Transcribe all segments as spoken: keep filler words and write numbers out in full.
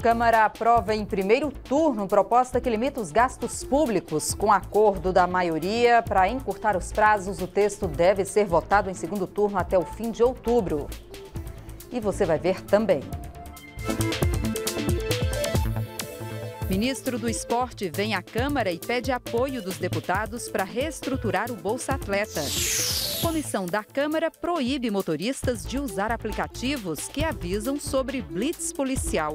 Câmara aprova em primeiro turno proposta que limita os gastos públicos. Com acordo da maioria, para encurtar os prazos, o texto deve ser votado em segundo turno até o fim de outubro. E você vai ver também. Ministro do Esporte vem à Câmara e pede apoio dos deputados para reestruturar o Bolsa Atleta. Comissão da Câmara proíbe motoristas de usar aplicativos que avisam sobre blitz policial.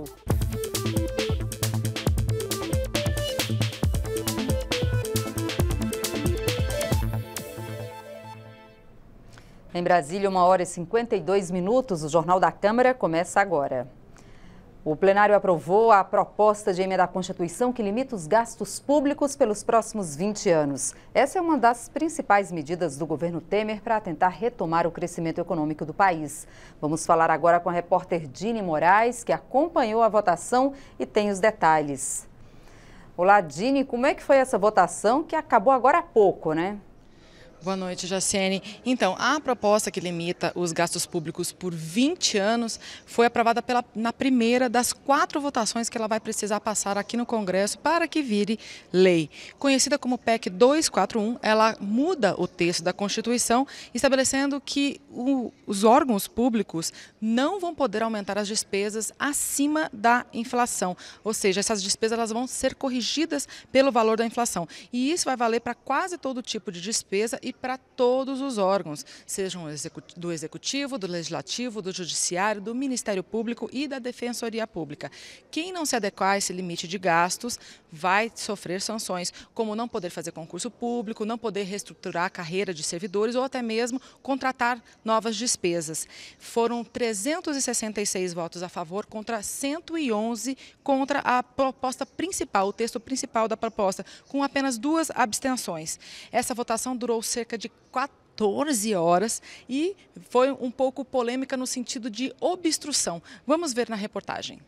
Em Brasília, uma hora e cinquenta e dois minutos, o Jornal da Câmara começa agora. O plenário aprovou a proposta de emenda à Constituição que limita os gastos públicos pelos próximos vinte anos. Essa é uma das principais medidas do governo Temer para tentar retomar o crescimento econômico do país. Vamos falar agora com a repórter Dini Moraes, que acompanhou a votação e tem os detalhes. Olá, Dini, como é que foi essa votação que acabou agora há pouco, né? Boa noite, Jaciene. Então, a proposta que limita os gastos públicos por vinte anos foi aprovada pela, na primeira das quatro votações que ela vai precisar passar aqui no Congresso para que vire lei. Conhecida como P E C duzentos e quarenta e um, ela muda o texto da Constituição, estabelecendo que o, os órgãos públicos não vão poder aumentar as despesas acima da inflação. Ou seja, essas despesas elas vão ser corrigidas pelo valor da inflação. E isso vai valer para quase todo tipo de despesa e para todos os órgãos, sejam do Executivo, do Legislativo, do Judiciário, do Ministério Público e da Defensoria Pública. Quem não se adequar a esse limite de gastos vai sofrer sanções, como não poder fazer concurso público, não poder reestruturar a carreira de servidores ou até mesmo contratar novas despesas. Foram trezentos e sessenta e seis votos a favor contra cento e onze contra a proposta principal, o texto principal da proposta, com apenas duas abstenções. Essa votação durou cerca de quatorze horas e foi um pouco polêmica no sentido de obstrução. Vamos ver na reportagem.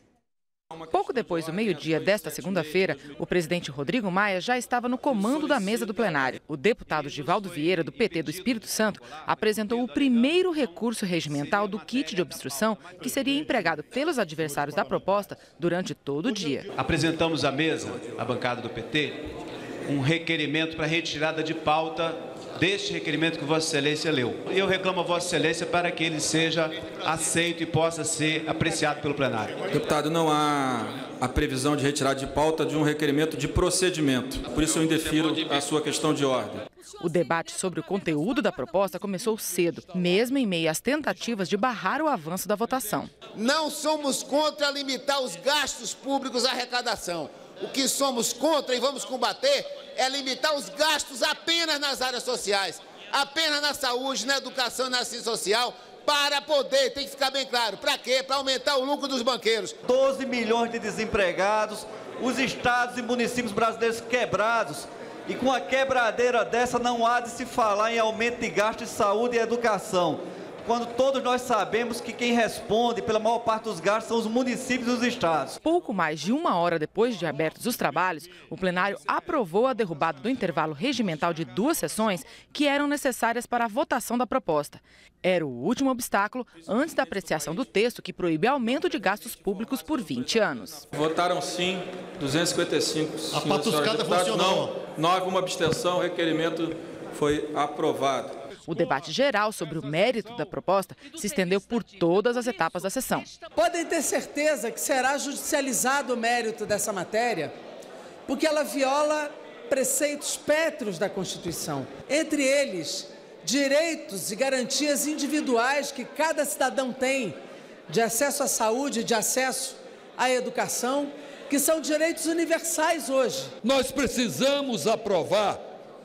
Pouco depois do meio-dia desta segunda-feira, o presidente Rodrigo Maia já estava no comando da mesa do plenário. O deputado Givaldo Vieira, do P T do Espírito Santo, apresentou o primeiro recurso regimental do kit de obstrução que seria empregado pelos adversários da proposta durante todo o dia. Apresentamos à mesa, a bancada do P T, um requerimento para retirada de pauta deste requerimento que Vossa Excelência leu. Eu reclamo a Vossa Excelência para que ele seja aceito e possa ser apreciado pelo plenário. Deputado, não há a previsão de retirada de pauta de um requerimento de procedimento. Por isso eu indefiro a sua questão de ordem. O debate sobre o conteúdo da proposta começou cedo, mesmo em meio às tentativas de barrar o avanço da votação. Não somos contra limitar os gastos públicos à arrecadação. O que somos contra e vamos combater é limitar os gastos apenas nas áreas sociais, apenas na saúde, na educação e na assistência social, para poder, tem que ficar bem claro, para quê? Para aumentar o lucro dos banqueiros. doze milhões de desempregados, os estados e municípios brasileiros quebrados, e com a quebradeira dessa não há de se falar em aumento de gasto de saúde e educação, quando todos nós sabemos que quem responde pela maior parte dos gastos são os municípios e os estados. Pouco mais de uma hora depois de abertos os trabalhos, o plenário aprovou a derrubada do intervalo regimental de duas sessões que eram necessárias para a votação da proposta. Era o último obstáculo antes da apreciação do texto que proíbe aumento de gastos públicos por vinte anos. Votaram sim, duzentos e cinquenta e cinco. A patuscada funcionou. Não, não houve uma abstenção, o requerimento foi aprovado. O debate geral sobre o mérito da proposta se estendeu por todas as etapas da sessão. Podem ter certeza que será judicializado o mérito dessa matéria, porque ela viola preceitos pétreos da Constituição. Entre eles, direitos e garantias individuais que cada cidadão tem de acesso à saúde, de acesso à educação, que são direitos universais hoje. Nós precisamos aprovar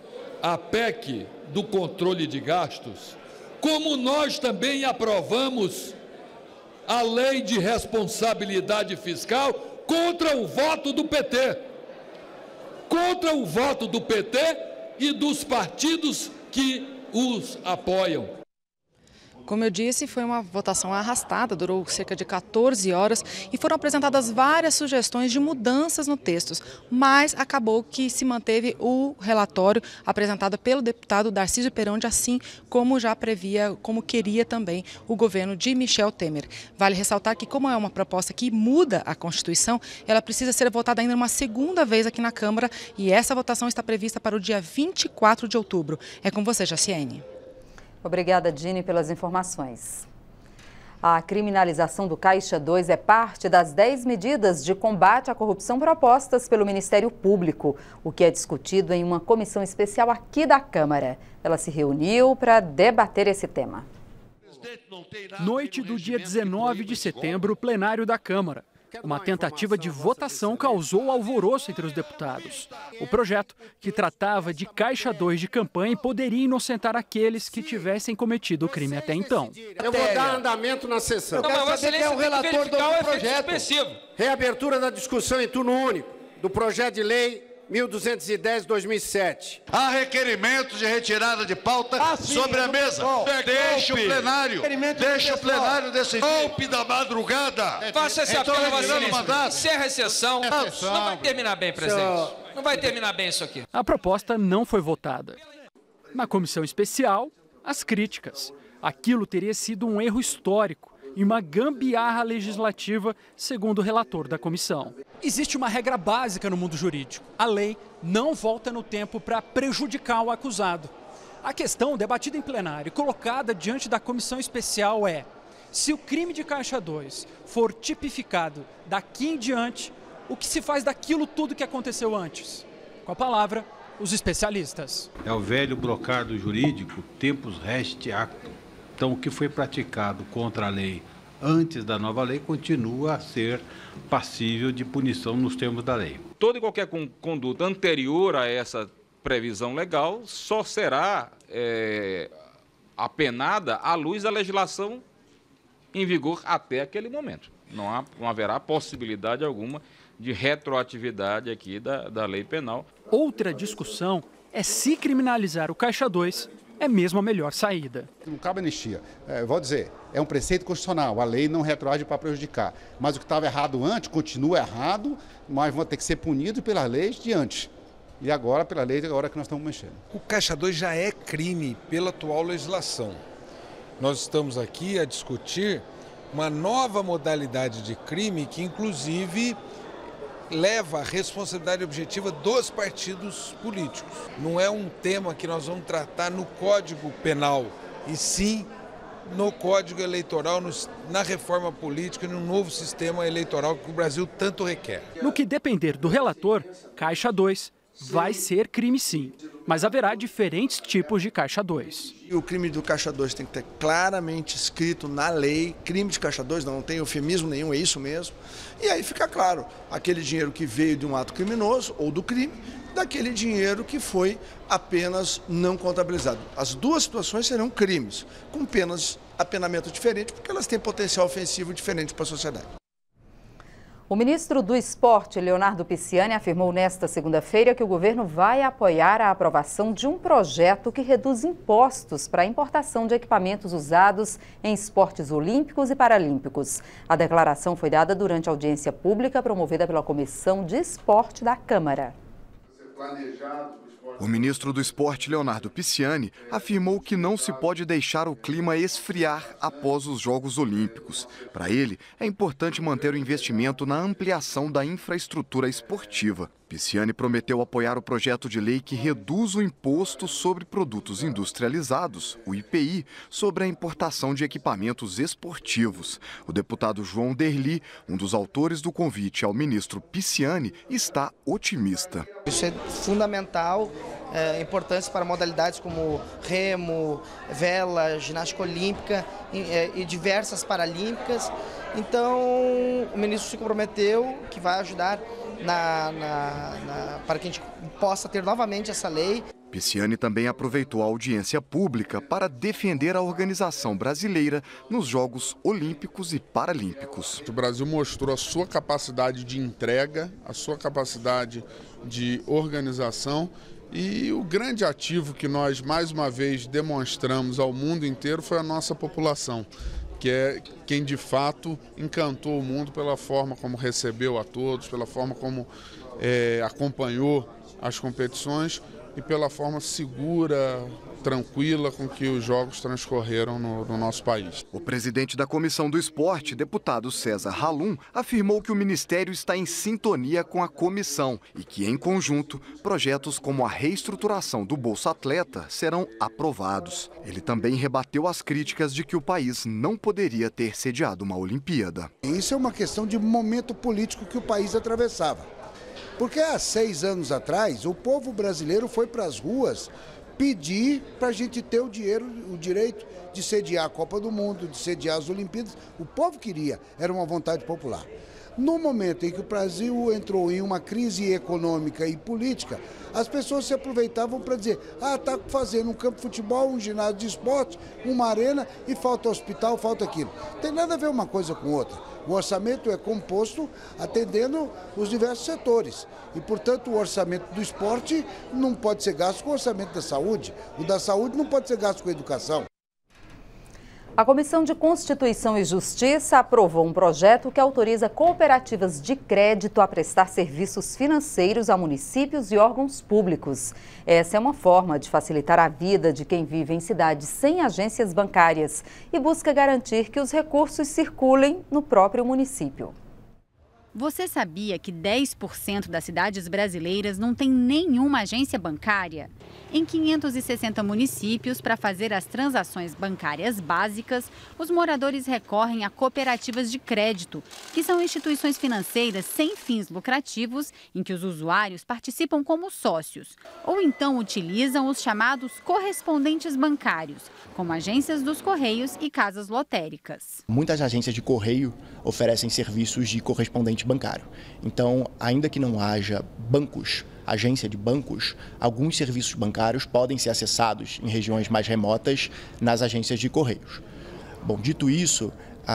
a P E C do controle de gastos, como nós também aprovamos a lei de responsabilidade fiscal contra o voto do P T, contra o voto do P T e dos partidos que os apoiam. Como eu disse, foi uma votação arrastada, durou cerca de quatorze horas e foram apresentadas várias sugestões de mudanças no texto, mas acabou que se manteve o relatório apresentado pelo deputado Darcísio Peronde, assim como já previa, como queria também o governo de Michel Temer. Vale ressaltar que, como é uma proposta que muda a Constituição, ela precisa ser votada ainda uma segunda vez aqui na Câmara e essa votação está prevista para o dia vinte e quatro de outubro. É com você, Jaciene. Obrigada, Dini, pelas informações. A criminalização do Caixa dois é parte das dez medidas de combate à corrupção propostas pelo Ministério Público, o que é discutido em uma comissão especial aqui da Câmara. Ela se reuniu para debater esse tema. Noite do dia dezenove de setembro, plenário da Câmara. Uma tentativa de votação causou alvoroço entre os deputados. O projeto, que tratava de Caixa dois de campanha, poderia inocentar aqueles que tivessem cometido o crime até então. Eu vou dar andamento na sessão. Não, mas você é o relator do projeto. Reabertura da discussão em turno único do projeto de lei mil duzentos e dez, dois mil e sete. Há requerimento de retirada de pauta ah, sim, sobre a mesa. Deixa o plenário. Deixa o plenário desse golpe da madrugada. Faça esse apelo, Vasilista. Encerra a sessão. Não vai terminar bem, presidente. Não vai terminar bem isso aqui. A proposta não foi votada. Na comissão especial, as críticas. Aquilo teria sido um erro histórico e uma gambiarra legislativa, segundo o relator da comissão. Existe uma regra básica no mundo jurídico. A lei não volta no tempo para prejudicar o acusado. A questão, debatida em plenário e colocada diante da comissão especial é: se o crime de Caixa dois for tipificado daqui em diante, o que se faz daquilo tudo que aconteceu antes? Com a palavra, os especialistas. É o velho brocado jurídico, tempus resti actum. Então, o que foi praticado contra a lei antes da nova lei continua a ser passível de punição nos termos da lei. Toda e qualquer conduta anterior a essa previsão legal só será é, apenada à luz da legislação em vigor até aquele momento. Não, há, não haverá possibilidade alguma de retroatividade aqui da, da lei penal. Outra discussão é se criminalizar o Caixa dois é mesmo a melhor saída. Não cabe anistia. É, vou dizer, é um preceito constitucional, a lei não retroage para prejudicar. Mas o que estava errado antes continua errado, mas vão ter que ser punidos pelas leis de antes. E agora, pela lei, agora que nós estamos mexendo. O Caixa dois já é crime pela atual legislação. Nós estamos aqui a discutir uma nova modalidade de crime que, inclusive, leva a responsabilidade objetiva dos partidos políticos. Não é um tema que nós vamos tratar no Código Penal, e sim no Código Eleitoral, no, na reforma política e no novo sistema eleitoral que o Brasil tanto requer. No que depender do relator, Caixa dois vai ser crime sim, mas haverá diferentes tipos de Caixa dois. E o crime do Caixa dois tem que ter claramente escrito na lei, crime de Caixa dois, não, não tem eufemismo nenhum, é isso mesmo. E aí fica claro, aquele dinheiro que veio de um ato criminoso ou do crime, daquele dinheiro que foi apenas não contabilizado. As duas situações serão crimes, com penas, apenamento diferente, porque elas têm potencial ofensivo diferente para a sociedade. O ministro do Esporte, Leonardo Pisciani, afirmou nesta segunda-feira que o governo vai apoiar a aprovação de um projeto que reduz impostos para a importação de equipamentos usados em esportes olímpicos e paralímpicos. A declaração foi dada durante a audiência pública promovida pela Comissão de Esporte da Câmara. O ministro do Esporte, Leonardo Pisciani, afirmou que não se pode deixar o clima esfriar após os Jogos Olímpicos. Para ele, é importante manter o investimento na ampliação da infraestrutura esportiva. Pisciani prometeu apoiar o projeto de lei que reduz o imposto sobre produtos industrializados, o I P I, sobre a importação de equipamentos esportivos. O deputado João Derli, um dos autores do convite ao ministro Pisciani, está otimista. Isso é fundamental, é importante para modalidades como remo, vela, ginástica olímpica e diversas paralímpicas. Então, o ministro se comprometeu que vai ajudar Na, na, na, para que a gente possa ter novamente essa lei. Pisciani também aproveitou a audiência pública para defender a organização brasileira nos Jogos Olímpicos e Paralímpicos. O Brasil mostrou a sua capacidade de entrega, a sua capacidade de organização E o grande ativo que nós, mais uma vez, demonstramos ao mundo inteiro foi a nossa população, que é quem de fato encantou o mundo pela forma como recebeu a todos, pela forma como é, acompanhou as competições e pela forma segura, tranquila com que os jogos transcorreram no, no nosso país. O presidente da Comissão do Esporte, deputado César Halum, afirmou que o Ministério está em sintonia com a comissão e que, em conjunto, projetos como a reestruturação do Bolsa Atleta serão aprovados. Ele também rebateu as críticas de que o país não poderia ter sediado uma Olimpíada. Isso é uma questão de momento político que o país atravessava. Porque há seis anos atrás, o povo brasileiro foi para as ruas pedir para a gente ter o, dinheiro, o direito de sediar a Copa do Mundo, de sediar as Olimpíadas. O povo queria, era uma vontade popular. No momento em que o Brasil entrou em uma crise econômica e política, as pessoas se aproveitavam para dizer: ah, está fazendo um campo de futebol, um ginásio de esporte, uma arena e falta hospital, falta aquilo. Não tem nada a ver uma coisa com outra. O orçamento é composto atendendo os diversos setores. E, portanto, o orçamento do esporte não pode ser gasto com o orçamento da saúde. O da saúde não pode ser gasto com a educação. A Comissão de Constituição e Justiça aprovou um projeto que autoriza cooperativas de crédito a prestar serviços financeiros a municípios e órgãos públicos. Essa é uma forma de facilitar a vida de quem vive em cidades sem agências bancárias e busca garantir que os recursos circulem no próprio município. Você sabia que dez por cento das cidades brasileiras não tem nenhuma agência bancária? Em quinhentos e sessenta municípios, para fazer as transações bancárias básicas, os moradores recorrem a cooperativas de crédito, que são instituições financeiras sem fins lucrativos, em que os usuários participam como sócios, ou então utilizam os chamados correspondentes bancários, como agências dos Correios e casas lotéricas. Muitas agências de correio oferecem serviços de correspondente bancário. Então, ainda que não haja bancos, agência de bancos, alguns serviços bancários podem ser acessados em regiões mais remotas nas agências de correios. Bom, dito isso,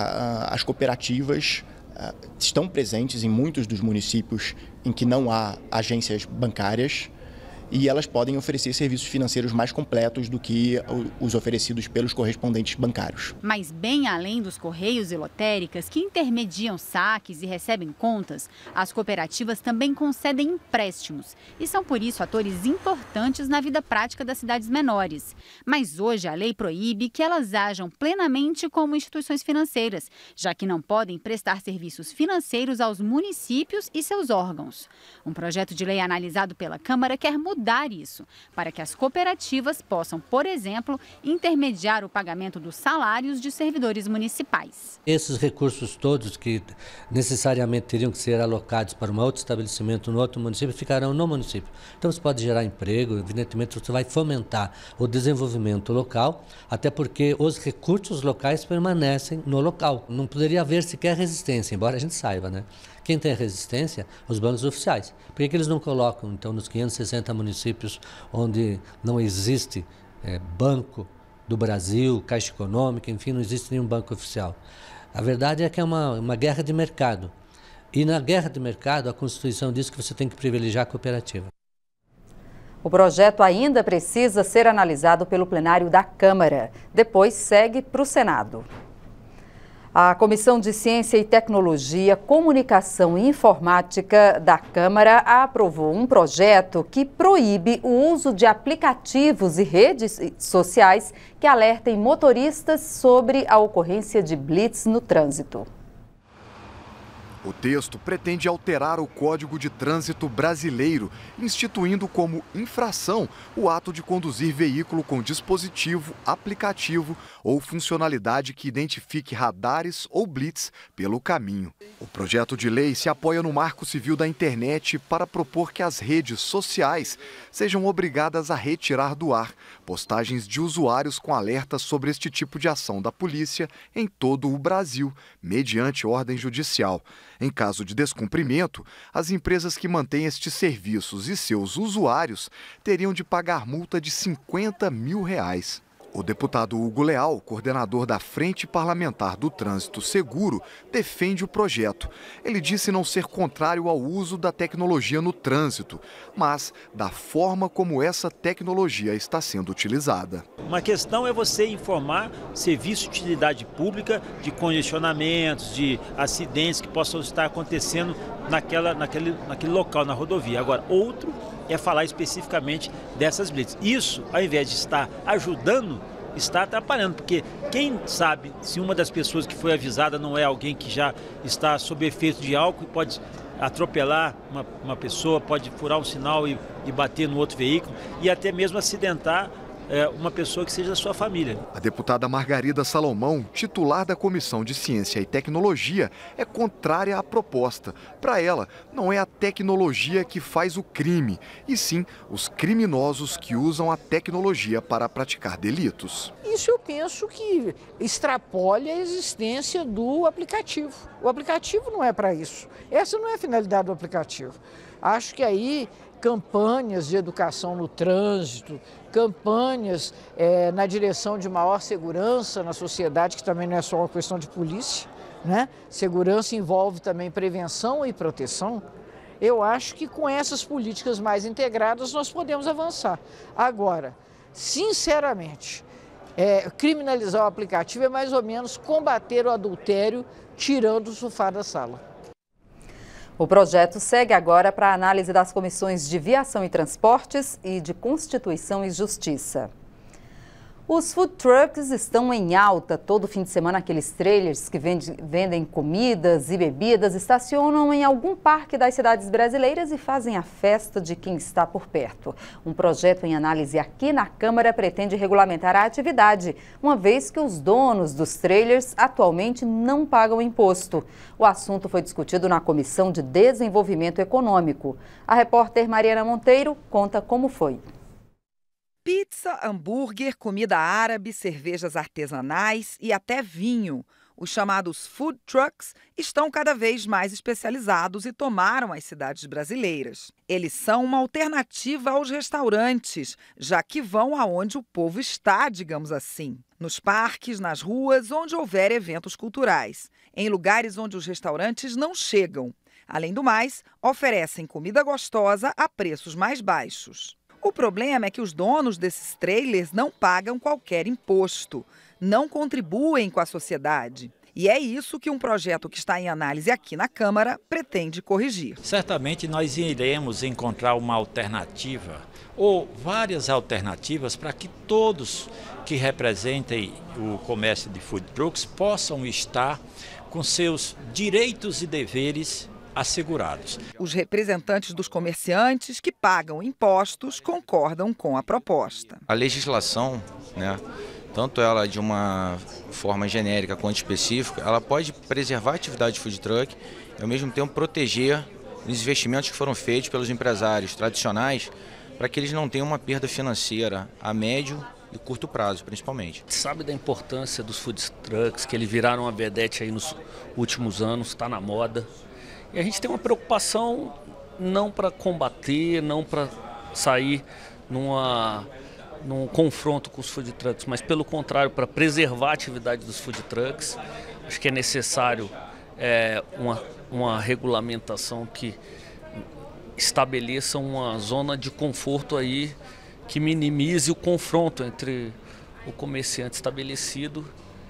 as cooperativas estão presentes em muitos dos municípios em que não há agências bancárias e elas podem oferecer serviços financeiros mais completos do que os oferecidos pelos correspondentes bancários. Mas bem além dos correios e lotéricas que intermediam saques e recebem contas, as cooperativas também concedem empréstimos e são por isso atores importantes na vida prática das cidades menores. Mas hoje a lei proíbe que elas ajam plenamente como instituições financeiras, já que não podem prestar serviços financeiros aos municípios e seus órgãos. Um projeto de lei analisado pela Câmara quer mudar isso, para que as cooperativas possam, por exemplo, intermediar o pagamento dos salários de servidores municipais. Esses recursos todos que necessariamente teriam que ser alocados para um outro estabelecimento no outro município ficarão no município. Então você pode gerar emprego, evidentemente você vai fomentar o desenvolvimento local, até porque os recursos locais permanecem no local. Não poderia haver sequer resistência, embora a gente saiba, né? Quem tem resistência? Os bancos oficiais. Por que que eles não colocam, então, nos quinhentos e sessenta municípios onde não existe é, Banco do Brasil, Caixa Econômica, enfim, não existe nenhum banco oficial? A verdade é que é uma, uma guerra de mercado. E na guerra de mercado, a Constituição diz que você tem que privilegiar a cooperativa. O projeto ainda precisa ser analisado pelo plenário da Câmara. Depois segue para o Senado. A Comissão de Ciência e Tecnologia, Comunicação e Informática da Câmara aprovou um projeto que proíbe o uso de aplicativos e redes sociais que alertem motoristas sobre a ocorrência de blitz no trânsito. O texto pretende alterar o Código de Trânsito Brasileiro, instituindo como infração o ato de conduzir veículo com dispositivo, aplicativo ou funcionalidade que identifique radares ou blitz pelo caminho. O projeto de lei se apoia no Marco Civil da Internet para propor que as redes sociais sejam obrigadas a retirar do ar postagens de usuários com alertas sobre este tipo de ação da polícia em todo o Brasil, mediante ordem judicial. Em caso de descumprimento, as empresas que mantêm estes serviços e seus usuários teriam de pagar multa de cinquenta mil reais. O deputado Hugo Leal, coordenador da Frente Parlamentar do Trânsito Seguro, defende o projeto. Ele disse não ser contrário ao uso da tecnologia no trânsito, mas da forma como essa tecnologia está sendo utilizada. Uma questão é você informar serviço de utilidade pública de congestionamentos, de acidentes que possam estar acontecendo naquela, naquele, naquele local, na rodovia. Agora, outro é falar especificamente dessas blitz. Isso, ao invés de estar ajudando, está atrapalhando, porque quem sabe se uma das pessoas que foi avisada não é alguém que já está sob efeito de álcool e pode atropelar uma, uma pessoa, pode furar um sinal e, e bater no outro veículo e até mesmo acidentar é, uma pessoa que seja da sua família. A deputada Margarida Salomão, titular da Comissão de Ciência e Tecnologia, é contrária à proposta. Para ela, não é a tecnologia que faz o crime, e sim os criminosos que usam a tecnologia para praticar delitos. Isso eu penso que extrapole a existência do aplicativo. O aplicativo não é para isso. Essa não é a finalidade do aplicativo. Acho que aí campanhas de educação no trânsito, campanhas é, na direção de maior segurança na sociedade, que também não é só uma questão de polícia, né? Segurança envolve também prevenção e proteção. Eu acho que com essas políticas mais integradas nós podemos avançar. Agora, sinceramente, é, criminalizar o aplicativo é mais ou menos combater o adultério tirando o sofá da sala. O projeto segue agora para a análise das comissões de Viação e Transportes e de Constituição e Justiça. Os food trucks estão em alta. Todo fim de semana, aqueles trailers que vende, vendem comidas e bebidas estacionam em algum parque das cidades brasileiras e fazem a festa de quem está por perto. Um projeto em análise aqui na Câmara pretende regulamentar a atividade, uma vez que os donos dos trailers atualmente não pagam imposto. O assunto foi discutido na Comissão de Desenvolvimento Econômico. A repórter Mariana Monteiro conta como foi. Pizza, hambúrguer, comida árabe, cervejas artesanais e até vinho. Os chamados food trucks estão cada vez mais especializados e tomaram as cidades brasileiras. Eles são uma alternativa aos restaurantes, já que vão aonde o povo está, digamos assim. Nos parques, nas ruas, onde houver eventos culturais. Em lugares onde os restaurantes não chegam. Além do mais, oferecem comida gostosa a preços mais baixos. O problema é que os donos desses trailers não pagam qualquer imposto, não contribuem com a sociedade. E é isso que um projeto que está em análise aqui na Câmara pretende corrigir. Certamente nós iremos encontrar uma alternativa ou várias alternativas para que todos que representem o comércio de food trucks possam estar com seus direitos e deveres assegurados. Os representantes dos comerciantes que pagam impostos concordam com a proposta. A legislação, né, tanto ela de uma forma genérica quanto específica, ela pode preservar a atividade de food truck e ao mesmo tempo proteger os investimentos que foram feitos pelos empresários tradicionais para que eles não tenham uma perda financeira a médio e curto prazo, principalmente. Sabe da importância dos food trucks, que eles viraram uma vedete aí nos últimos anos, está na moda. E a gente tem uma preocupação não para combater, não para sair numa, num confronto com os food trucks, mas pelo contrário, para preservar a atividade dos food trucks. Acho que é necessário é, uma, uma regulamentação que estabeleça uma zona de conforto aí que minimize o confronto entre o comerciante estabelecido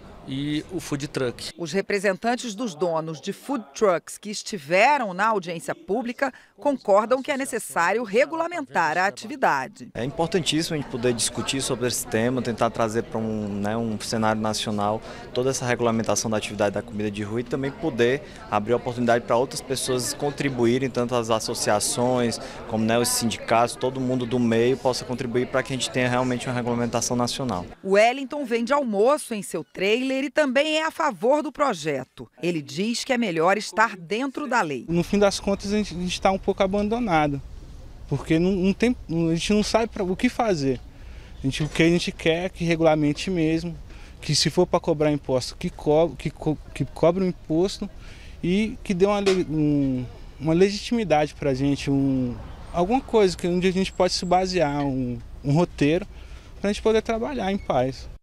e o food truck. Os representantes dos donos de food trucks que estiveram na audiência pública concordam que é necessário regulamentar a atividade. É importantíssimo a gente poder discutir sobre esse tema, tentar trazer para um, né, um cenário nacional toda essa regulamentação da atividade da comida de rua e também poder abrir oportunidade para outras pessoas contribuírem, tanto as associações como, né, os sindicatos, todo mundo do meio possa contribuir para que a gente tenha realmente uma regulamentação nacional. O Wellington vende almoço em seu trailer e também é a favor do projeto. Ele diz que é melhor estar dentro da lei. No fim das contas, a gente está um pouco abandonado, porque não, não tem, a gente não sabe pra, o que fazer. A gente, o que a gente quer é que regulamente mesmo, que se for para cobrar imposto, que, co, que, co, que cobre o imposto e que dê uma, um, uma legitimidade para a gente, um, alguma coisa que onde a gente pode se basear, um, um roteiro, para a gente poder trabalhar em paz.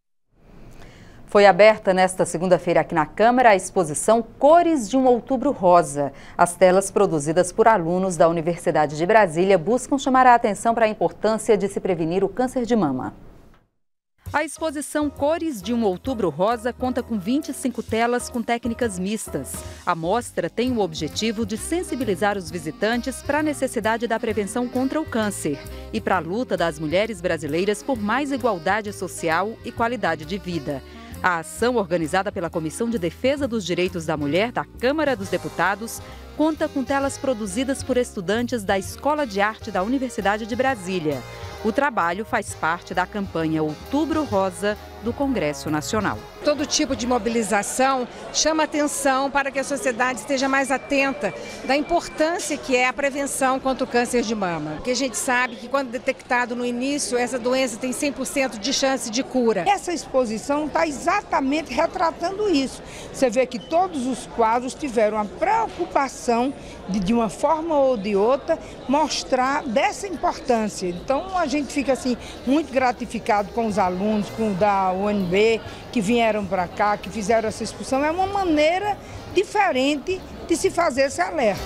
Foi aberta nesta segunda-feira aqui na Câmara a exposição Cores de um Outubro Rosa. As telas produzidas por alunos da Universidade de Brasília buscam chamar a atenção para a importância de se prevenir o câncer de mama. A exposição Cores de um Outubro Rosa conta com vinte e cinco telas com técnicas mistas. A mostra tem o objetivo de sensibilizar os visitantes para a necessidade da prevenção contra o câncer e para a luta das mulheres brasileiras por mais igualdade social e qualidade de vida. A ação, organizada pela Comissão de Defesa dos Direitos da Mulher da Câmara dos Deputados, conta com telas produzidas por estudantes da Escola de Arte da Universidade de Brasília. O trabalho faz parte da campanha Outubro Rosa do Congresso Nacional. Todo tipo de mobilização chama atenção para que a sociedade esteja mais atenta da importância que é a prevenção contra o câncer de mama. Porque a gente sabe que quando detectado no início, essa doença tem cem por cento de chance de cura. Essa exposição está exatamente retratando isso. Você vê que todos os quadros tiveram a preocupação de, de uma forma ou de outra, mostrar dessa importância. Então a gente fica assim muito gratificado com os alunos, com o da U N B, que vieram para cá, que fizeram essa exposição. É uma maneira diferente de se fazer esse alerta.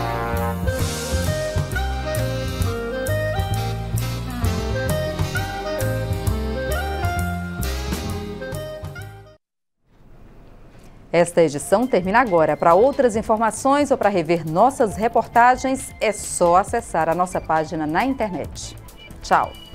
Esta edição termina agora. Para outras informações ou para rever nossas reportagens, é só acessar a nossa página na internet. Tchau!